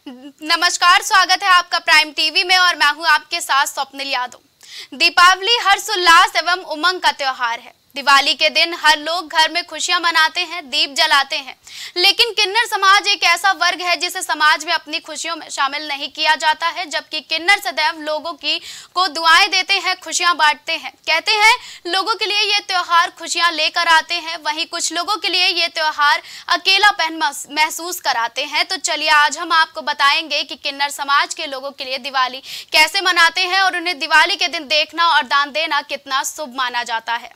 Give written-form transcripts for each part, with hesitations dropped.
नमस्कार, स्वागत है आपका प्राइम टीवी में और मैं हूं आपके साथ स्वप्निल यादव। दीपावली हर्षोल्लास एवं उमंग का त्योहार है। दिवाली के दिन हर लोग घर में खुशियां मनाते हैं, दीप जलाते हैं, लेकिन किन्नर समाज एक ऐसा वर्ग है जिसे समाज में अपनी खुशियों में शामिल नहीं किया जाता है। जबकि किन्नर सदैव लोगों को दुआएं देते हैं, खुशियां बांटते हैं। कहते हैं लोगों के लिए ये त्योहार खुशियां लेकर आते हैं, वहीं कुछ लोगों के लिए ये त्योहार अकेलापन महसूस कराते हैं। तो चलिए आज हम आपको बताएंगे कि किन्नर समाज के लोगों के लिए दिवाली कैसे मनाते हैं और उन्हें दिवाली के दिन देखना और दान देना कितना शुभ माना जाता है।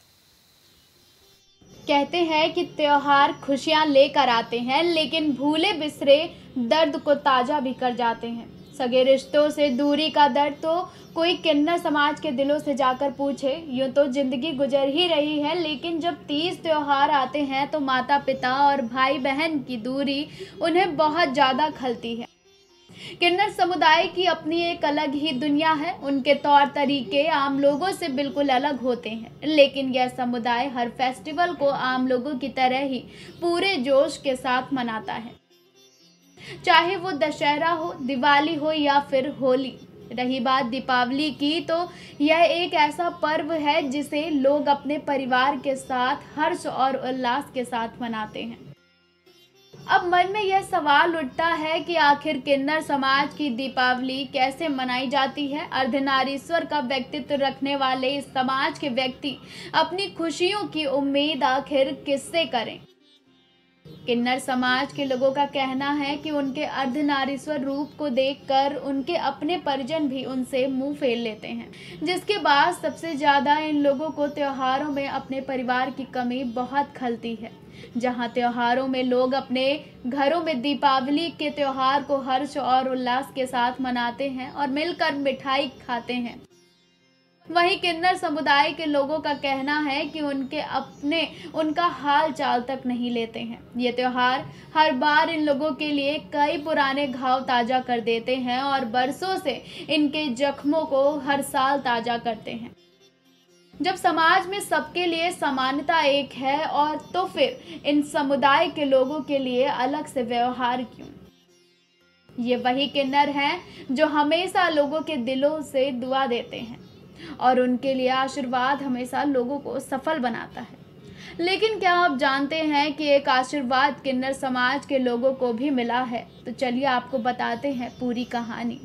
कहते हैं कि त्योहार खुशियां लेकर आते हैं, लेकिन भूले बिसरे दर्द को ताजा भी कर जाते हैं। सगे रिश्तों से दूरी का दर्द तो कोई किन्नर समाज के दिलों से जाकर पूछे। यूं तो जिंदगी गुजर ही रही है, लेकिन जब तीज त्योहार आते हैं तो माता पिता और भाई बहन की दूरी उन्हें बहुत ज़्यादा खलती है। किन्नर समुदाय की अपनी एक अलग ही दुनिया है। उनके तौर तरीके आम लोगों से बिल्कुल अलग होते हैं, लेकिन यह समुदाय हर फेस्टिवल को आम लोगों की तरह ही पूरे जोश के साथ मनाता है, चाहे वो दशहरा हो, दिवाली हो या फिर होली। रही बात दीपावली की, तो यह एक ऐसा पर्व है जिसे लोग अपने परिवार के साथ हर्ष और उल्लास के साथ मनाते हैं। अब मन में यह सवाल उठता है कि आखिर किन्नर समाज की दीपावली कैसे मनाई जाती है। अर्धनारीश्वर का व्यक्तित्व रखने वाले इस समाज के व्यक्ति अपनी खुशियों की उम्मीद आखिर किससे करें। किन्नर समाज के लोगों का कहना है कि उनके अर्धनारीश्वर रूप को देखकर उनके अपने परिजन भी उनसे मुंह फेर लेते हैं, जिसके बाद सबसे ज्यादा इन लोगों को त्योहारों में अपने परिवार की कमी बहुत खलती है। जहां त्योहारों में लोग अपने घरों में दीपावली के त्योहार को हर्ष और उल्लास के साथ मनाते हैं और मिलकर मिठाई खाते हैं, वहीं किन्नर समुदाय के लोगों का कहना है कि उनका हाल चाल तक नहीं लेते हैं। ये त्योहार हर बार इन लोगों के लिए कई पुराने घाव ताजा कर देते हैं और बरसों से इनके जख्मों को हर साल ताजा करते हैं। जब समाज में सबके लिए समानता एक है, और तो फिर इन समुदाय के लोगों के लिए अलग से व्यवहार क्यों। ये वही किन्नर हैं जो हमेशा लोगों के दिलों से दुआ देते हैं और उनके लिए आशीर्वाद हमेशा लोगों को सफल बनाता है। लेकिन क्या आप जानते हैं कि एक आशीर्वाद किन्नर समाज के लोगों को भी मिला है? तो चलिए आपको बताते हैं पूरी कहानी।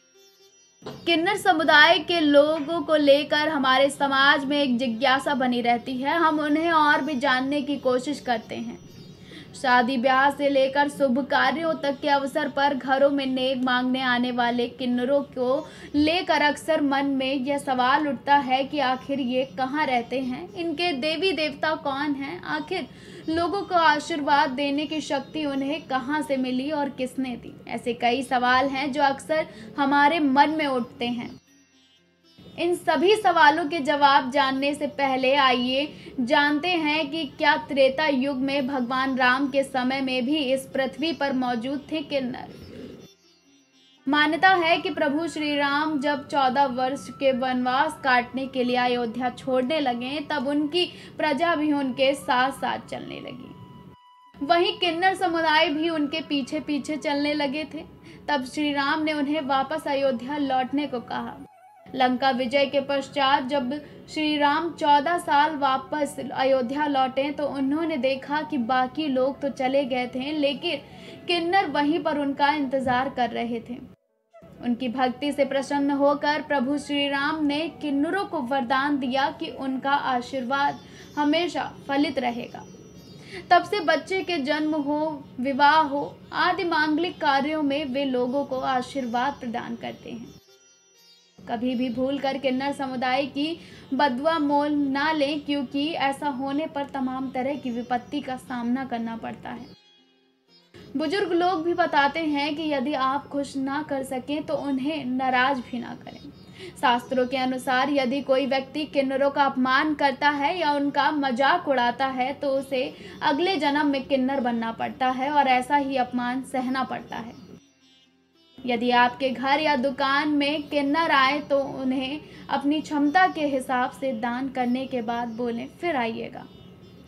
किन्नर समुदाय के लोगों को लेकर हमारे समाज में एक जिज्ञासा बनी रहती है। हम उन्हें और भी जानने की कोशिश करते हैं। शादी ब्याह से लेकर शुभ कार्यों तक के अवसर पर घरों में नेक मांगने आने वाले किन्नरों को लेकर अक्सर मन में यह सवाल उठता है कि आखिर ये कहाँ रहते हैं, इनके देवी देवता कौन हैं, आखिर लोगों को आशीर्वाद देने की शक्ति उन्हें कहाँ से मिली और किसने दी। ऐसे कई सवाल हैं जो अक्सर हमारे मन में उठते हैं। इन सभी सवालों के जवाब जानने से पहले आइए जानते हैं कि क्या त्रेता युग में भगवान राम के समय में भी इस पृथ्वी पर मौजूद थे किन्नर। मान्यता है कि प्रभु श्री राम जब 14 वर्ष के वनवास काटने के लिए अयोध्या छोड़ने लगे, तब उनकी प्रजा भी उनके साथ साथ चलने लगी। वहीं किन्नर समुदाय भी उनके पीछे पीछे चलने लगे थे। तब श्री राम ने उन्हें वापस अयोध्या लौटने को कहा। लंका विजय के पश्चात जब श्री राम 14 साल वापस अयोध्या लौटे, तो उन्होंने देखा कि बाकी लोग तो चले गए थे, लेकिन किन्नर वहीं पर उनका इंतजार कर रहे थे। उनकी भक्ति से प्रसन्न होकर प्रभु श्री राम ने किन्नरों को वरदान दिया कि उनका आशीर्वाद हमेशा फलित रहेगा। तब से बच्चे के जन्म हो, विवाह हो आदि मांगलिक कार्यों में वे लोगों को आशीर्वाद प्रदान करते हैं। कभी भी भूल कर किन्नर समुदाय की बदुआ मोल ना लें, क्योंकि ऐसा होने पर तमाम तरह की विपत्ति का सामना करना पड़ता है। बुजुर्ग लोग भी बताते हैं कि यदि आप खुश ना कर सकें तो उन्हें नाराज भी ना करें। शास्त्रों के अनुसार यदि कोई व्यक्ति किन्नरों का अपमान करता है या उनका मजाक उड़ाता है, तो उसे अगले जन्म में किन्नर बनना पड़ता है और ऐसा ही अपमान सहना पड़ता है। यदि आपके घर या दुकान में किन्नर आए तो उन्हें अपनी क्षमता के हिसाब से दान करने के बाद बोलें, फिर आइएगा।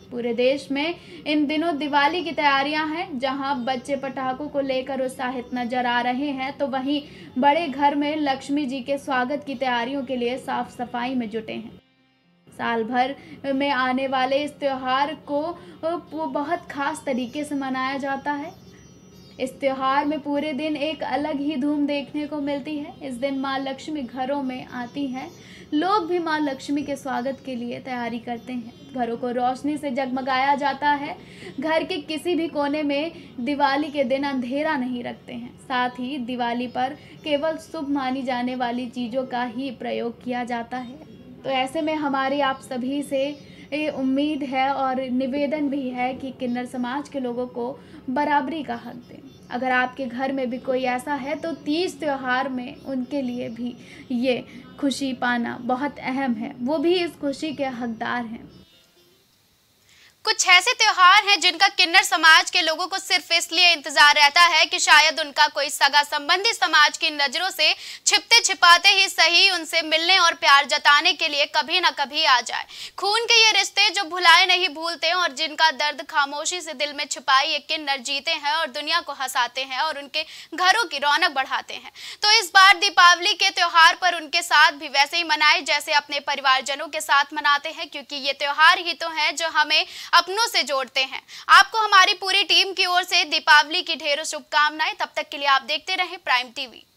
पूरे देश में इन दिनों दिवाली की तैयारियां हैं। जहां बच्चे पटाखों को लेकर उत्साहित नजर आ रहे हैं, तो वहीं बड़े घर में लक्ष्मी जी के स्वागत की तैयारियों के लिए साफ सफाई में जुटे हैं। साल भर में आने वाले इस त्योहार को बहुत खास तरीके से मनाया जाता है। इस त्योहार में पूरे दिन एक अलग ही धूम देखने को मिलती है। इस दिन माँ लक्ष्मी घरों में आती हैं। लोग भी माँ लक्ष्मी के स्वागत के लिए तैयारी करते हैं। घरों को रोशनी से जगमगाया जाता है। घर के किसी भी कोने में दिवाली के दिन अंधेरा नहीं रखते हैं। साथ ही दिवाली पर केवल शुभ मानी जाने वाली चीज़ों का ही प्रयोग किया जाता है। तो ऐसे में हमारी आप सभी से ये उम्मीद है और निवेदन भी है कि किन्नर समाज के लोगों को बराबरी का हक दें। अगर आपके घर में भी कोई ऐसा है तो तीज त्योहार में उनके लिए भी ये खुशी पाना बहुत अहम है। वो भी इस खुशी के हकदार हैं। कुछ ऐसे त्योहार हैं जिनका किन्नर समाज के लोगों को सिर्फ इसलिए इंतजार रहता है कि शायद उनका कोई सगा संबंधी समाज की नजरों से छिपते छिपाते ही सही उनसे मिलने और प्यार जताने के लिए कभी न कभी आ जाए। खून के ये रिश्ते जो भुलाए नहीं भूलते और जिनका दर्द खामोशी से दिल में छुपाए ये किन्नर जीते हैं और दुनिया को हंसाते हैं और उनके घरों की रौनक बढ़ाते हैं। तो इस बार दीपावली के त्योहार पर उनके साथ भी वैसे ही मनाए जैसे अपने परिवारजनों के साथ मनाते हैं, क्योंकि ये त्योहार ही तो हैं जो हमें अपनों से जोड़ते हैं। आपको हमारी पूरी टीम की ओर से दीपावली की ढेरों शुभकामनाएं। तब तक के लिए आप देखते रहें प्राइम टीवी।